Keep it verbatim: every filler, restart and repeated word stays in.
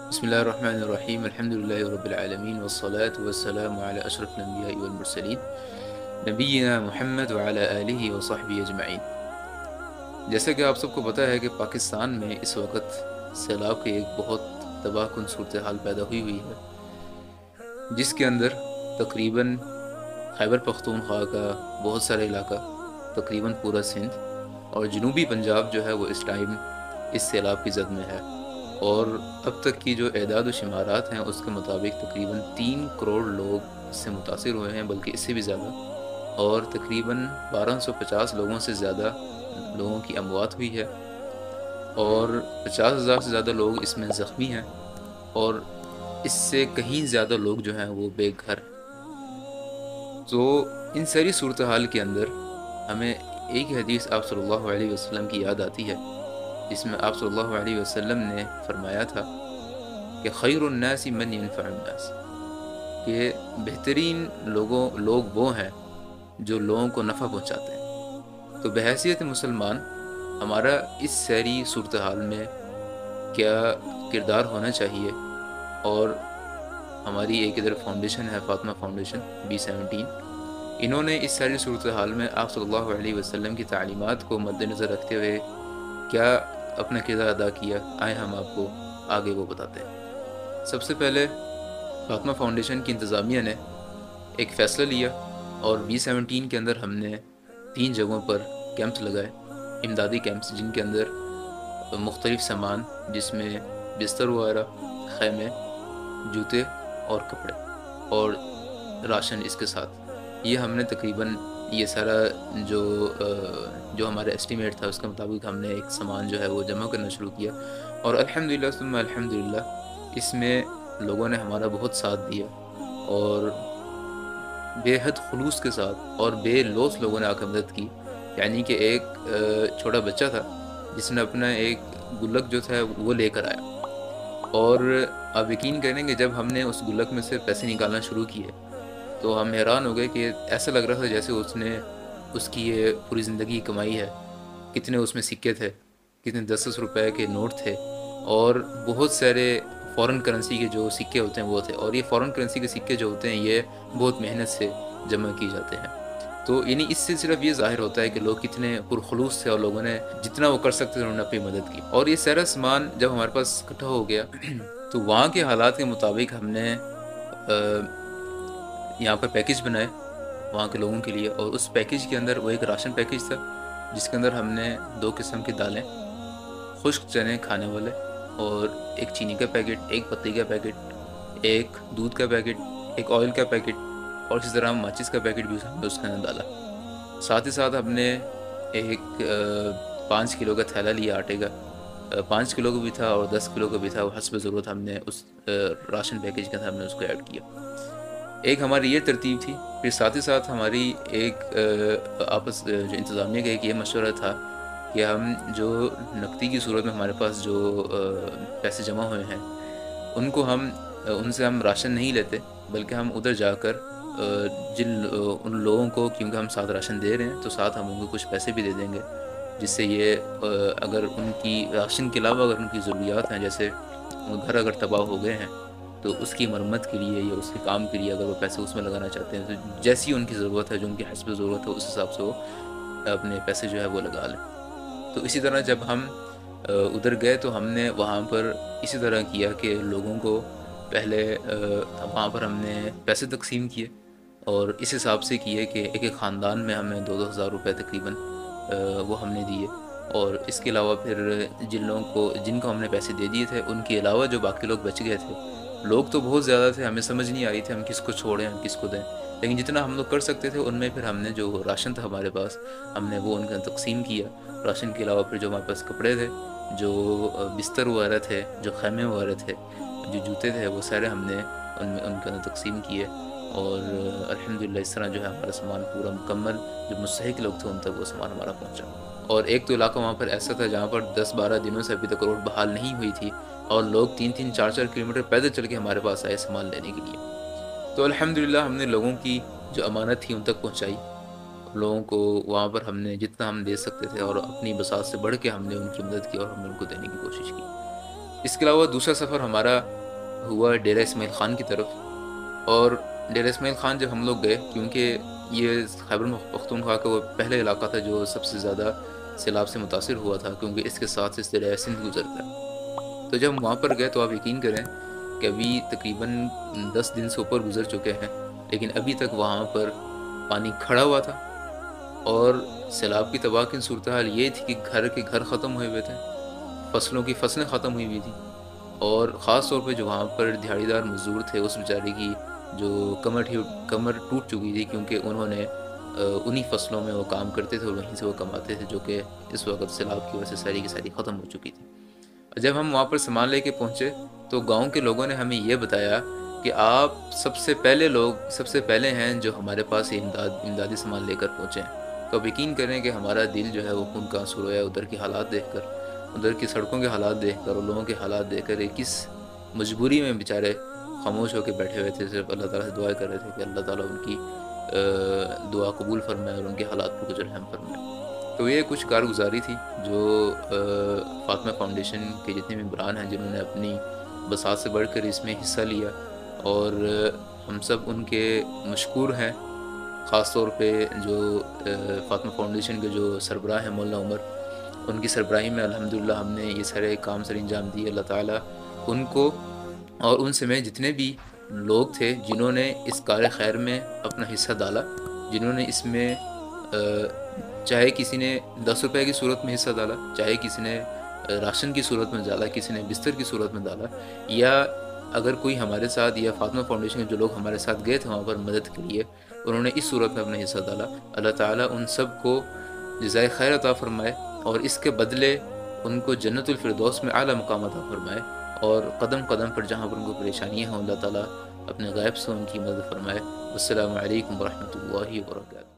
بسم الله الرحمن الرحیم الحمد للہ رب العالمین والصلاة والسلام علی اشرف الانبیاء والمرسلین نبینا محمد وعلی آلہ وصحبہ اجمعین۔ جیسا کہ آپ سب کو پتہ ہے کہ پاکستان میں اس وقت سیلاب کی ایک بہت تباہ کن صورتحال پیدا ہوئی ہوئی ہے، جس کے اندر تقریباً خیبر پختونخوا کا بہت سارا علاقہ، تقریباً پورا سندھ اور جنوبی پنجاب جو ہے وہ اس ٹائم اس سیلاب کی زد میں ہے، اور اب تک کی جو اعداد و شمارات ہیں اس کے مطابق تقریباً تین کروڑ لوگ اس سے متاثر ہوئے ہیں، بلکہ اس سے بھی زیادہ، اور تقریباً بارہ سو پچاس لوگوں سے زیادہ لوگوں کی اموات ہوئی ہے، اور پچاس ہزار سے زیادہ لوگ اس میں زخمی ہیں، اور اس سے کہیں زیادہ لوگ جو ہیں وہ بے گھر۔ تو ان ساری صورتحال کے اندر ہمیں ایک حدیث آپ صلی اللہ علیہ وسلم کی یاد آتی ہے، جس میں آپ صلی اللہ علیہ وسلم نے فرمایا تھا کہ خیر الناس من ينفع الناس، کہ بہترین لوگوں لوگ وہ ہیں جو لوگوں کو نفع پہنچاتے ہیں۔ تو بحیثیت مسلمان ہمارا اس ساری صورتحال میں کیا کردار ہونا چاہیے، اور ہماری ایک ادھر فاؤنڈیشن ہے فاطمہ فاؤنڈیشن بی سیونٹین، انہوں نے اس ساری صورتحال میں آپ صلی اللہ علیہ وسلم کی تعلیمات کو مد نظر رکھتے ہوئے کیا اپنا کردار ادا کیا، آئے ہم آپ کو آگے وہ بتاتے ہیں۔ سب سے پہلے فاطمہ فاؤنڈیشن کی انتظامیہ نے ایک فیصلہ لیا، اور بی سیونٹین کے اندر ہم نے تین جگہوں پر کیمپس لگائے، امدادی کیمپس، جن کے اندر مختلف سامان، جس میں بستر وغیرہ، خیمے، جوتے اور کپڑے اور راشن اس کے ساتھ، یہ ہم نے تقریباً یہ سارا جو جو ہمارا اسٹیمیٹ تھا اس کے مطابق ہم نے ایک سامان جو ہے وہ جمع کرنا شروع کیا، اور الحمدللہ ثم الحمدللہ اس میں لوگوں نے ہمارا بہت ساتھ دیا، اور بے حد خلوص کے ساتھ اور بے لوث لوگوں نے آ کر مدد کی۔ یعنی کہ ایک چھوٹا بچہ تھا جس نے اپنا ایک گلک جو تھا وہ لے کر آیا، اور آپ یقین کریں کہ جب ہم نے اس گلک میں سے پیسے نکالنا شروع کیے تو ہم حیران ہو گئے کہ ایسا لگ رہا تھا جیسے اس نے اس کی یہ پوری زندگی کمائی ہے۔ کتنے اس میں سکے تھے، کتنے دس دس روپے کے نوٹ تھے، اور بہت سارے فورن کرنسی کے جو سکے ہوتے ہیں وہ تھے، اور یہ فورن کرنسی کے سکے جو ہوتے ہیں یہ بہت محنت سے جمع کی جاتے ہیں۔ تو یعنی اس سے صرف یہ ظاہر ہوتا ہے کہ لوگ کتنے پرخلوص تھے، اور لوگوں نے جتنا وہ کر سکتے تھے انہوں نے اپنی مدد کی۔ اور یہ سارا سامان جب ہمارے پاس اکٹھا ہو گیا تو وہاں کے حالات کے مطابق ہم نے یہاں پر پیکج بنائے وہاں کے لوگوں کے لیے، اور اس پیکج کے اندر وہ ایک راشن پیکج تھا جس کے اندر ہم نے دو قسم کی دالیں، خشک چنے کھانے والے، اور ایک چینی کا پیکٹ، ایک پتی کا پیکٹ، ایک دودھ کا پیکٹ، ایک آئل کا پیکٹ، اور اسی طرح ماچس کا پیکٹ بھی ہم نے اس کے اندر ڈالا۔ ساتھ ہی ساتھ ہم نے ایک پانچ کلو کا تھیلا لیا آٹے کا، پانچ کلو کا بھی تھا اور دس کلو کا بھی تھا، وہ حسب ضرورت ہم نے اس راشن پیکج کے اندر ہم نے اس کو ایڈ کیا۔ ایک ہماری یہ ترتیب تھی، پھر ساتھ ہی ساتھ ہماری ایک آپس جو انتظامیہ کا ایک یہ مشورہ تھا کہ ہم جو نقدی کی صورت میں ہمارے پاس جو پیسے جمع ہوئے ہیں ان کو ہم ان سے ہم راشن نہیں لیتے، بلکہ ہم ادھر جا کر جن ان لوگوں کو، کیونکہ ہم ساتھ راشن دے رہے ہیں تو ساتھ ہم ان کو کچھ پیسے بھی دے دیں گے، جس سے یہ اگر ان کی راشن کے علاوہ اگر ان کی ضروریات ہیں، جیسے گھر اگر تباہ ہو گئے ہیں تو اس کی مرمت کے لیے یا اس کے کام کے لیے اگر وہ پیسے اس میں لگانا چاہتے ہیں تو جیسی ان کی ضرورت ہے، جو ان کی حسب ضرورت ہے، اس حساب سے وہ اپنے پیسے جو ہے وہ لگا لیں۔ تو اسی طرح جب ہم ادھر گئے تو ہم نے وہاں پر اسی طرح کیا کہ لوگوں کو پہلے وہاں پر ہم نے پیسے تقسیم کیے، اور اس حساب سے کیے کہ ایک ایک خاندان میں ہمیں دو دو ہزار روپے تقریباً وہ ہم نے دیے، اور اس کے علاوہ پھر جن لوگوں کو جن کو ہم نے پیسے دے دیے تھے ان کے علاوہ جو باقی لوگ بچ گئے تھے، لوگ تو بہت زیادہ تھے، ہمیں سمجھ نہیں آ رہی تھی ہم کس کو چھوڑیں ہم کس کو دیں، لیکن جتنا ہم لوگ کر سکتے تھے ان میں پھر ہم نے جو راشن تھا ہمارے پاس ہم نے وہ ان کا تقسیم کیا۔ راشن کے علاوہ پھر جو ہمارے پاس کپڑے تھے، جو بستر وغیرہ تھے، جو خیمے وغیرہ تھے، جو جوتے تھے، وہ سارے ہم نے ان میں ان کے اندر تقسیم کیے، اور الحمدللہ اس طرح جو ہے ہمارا سامان پورا مکمل جو مستحق لوگ تھے ان تک وہ سامان ہمارا پہنچا۔ اور ایک تو علاقہ وہاں پر ایسا تھا جہاں پر دس بارہ دنوں سے ابھی تک روڈ بحال نہیں ہوئی تھی، اور لوگ تین تین چار چار کلومیٹر پیدل چل کے ہمارے پاس آئے سامان لینے کے لیے۔ تو الحمدللہ ہم نے لوگوں کی جو امانت تھی ان تک پہنچائی، لوگوں کو وہاں پر ہم نے جتنا ہم دے سکتے تھے اور اپنی بساط سے بڑھ کے ہم نے ان کی مدد کی اور ہم نے ان کو دینے کی کوشش کی۔ اس کے علاوہ دوسرا سفر ہمارا ہوا ڈیرہ اسماعیل خان کی طرف، اور ڈیرہ اسماعیل خان جب ہم لوگ گئے، کیونکہ یہ خیبر پختونخوا کا وہ پہلا علاقہ تھا جو سب سے زیادہ سیلاب سے متاثر ہوا تھا، کیونکہ اس کے ساتھ سے دریائے سندھ گزرتا ہے۔ تو جب ہم وہاں پر گئے تو آپ یقین کریں کہ ابھی تقریباً دس دن سے اوپر گزر چکے ہیں، لیکن ابھی تک وہاں پر پانی کھڑا ہوا تھا، اور سیلاب کی تباہ کن صورتحال یہ تھی کہ گھر کے گھر ختم ہوئے ہوئے تھے، فصلوں کی فصلیں ختم ہوئی ہوئی تھیں، اور خاص طور پہ جو وہاں پر دیہڑی دار مزدور تھے اس بیچارے کی جو کمر کمر ٹوٹ چکی تھی، کیونکہ انہوں نے انہی فصلوں میں وہ کام کرتے تھے اور وہیں سے وہ کماتے تھے، جو کہ اس وقت سیلاب کی وجہ سے ساری کی ساری ختم ہو چکی تھی۔ جب ہم وہاں پر سامان لے کے پہنچے تو گاؤں کے لوگوں نے ہمیں یہ بتایا کہ آپ سب سے پہلے لوگ سب سے پہلے ہیں جو ہمارے پاس یہ امداد امدادی سامان لے کر پہنچے ہیں۔ تو اب یقین کریں کہ ہمارا دل جو ہے وہ خون کا آنسو رویا ادھر کے حالات دیکھ کر، ادھر کی سڑکوں کے حالات دیکھ کر اور لوگوں کے حالات دیکھ کر، کس مجبوری میں بیچارے خاموش ہو کے بیٹھے ہوئے تھے، صرف اللہ تعالیٰ سے دعائیں کر رہے تھے کہ اللہ تعالیٰ ان کی دعا قبول فرمائے اور ان کے حالات پر کچھ رحم فرمائے۔ تو یہ کچھ کارگزاری تھی جو فاطمہ فاؤنڈیشن کے جتنے بھی ممبران ہیں جنہوں نے اپنی بساط سے بڑھ کر اس میں حصہ لیا، اور ہم سب ان کے مشکور ہیں، خاص طور پہ جو فاطمہ فاؤنڈیشن کے جو سربراہ ہیں مولانا عمر، ان کی سربراہی میں الحمدللہ ہم نے یہ سارے کام سر انجام دیے۔ اللہ تعالیٰ ان کو اور ان سمیت جتنے بھی لوگ تھے جنہوں نے اس کار خیر میں اپنا حصہ ڈالا، جنہوں نے اس میں چاہے کسی نے دس روپے کی صورت میں حصہ ڈالا، چاہے کسی نے راشن کی صورت میں ڈالا، کسی نے بستر کی صورت میں ڈالا، یا اگر کوئی ہمارے ساتھ یا فاطمہ فاؤنڈیشن کے جو لوگ ہمارے ساتھ گئے تھے وہاں پر مدد کے لیے، انہوں نے اس صورت میں اپنا حصہ ڈالا، اللہ تعالیٰ ان سب کو جزائے خیر عطا فرمائے، اور اس کے بدلے ان کو جنت الفردوس میں اعلیٰ مقام عطا فرمائے، اور قدم قدم پر جہاں پر ان کو پریشانیاں ہوں اللہ تعالیٰ اپنے غیب سے ان کی مدد فرمائے۔ السلام علیکم ورحمۃ اللہ وبرکاتہ۔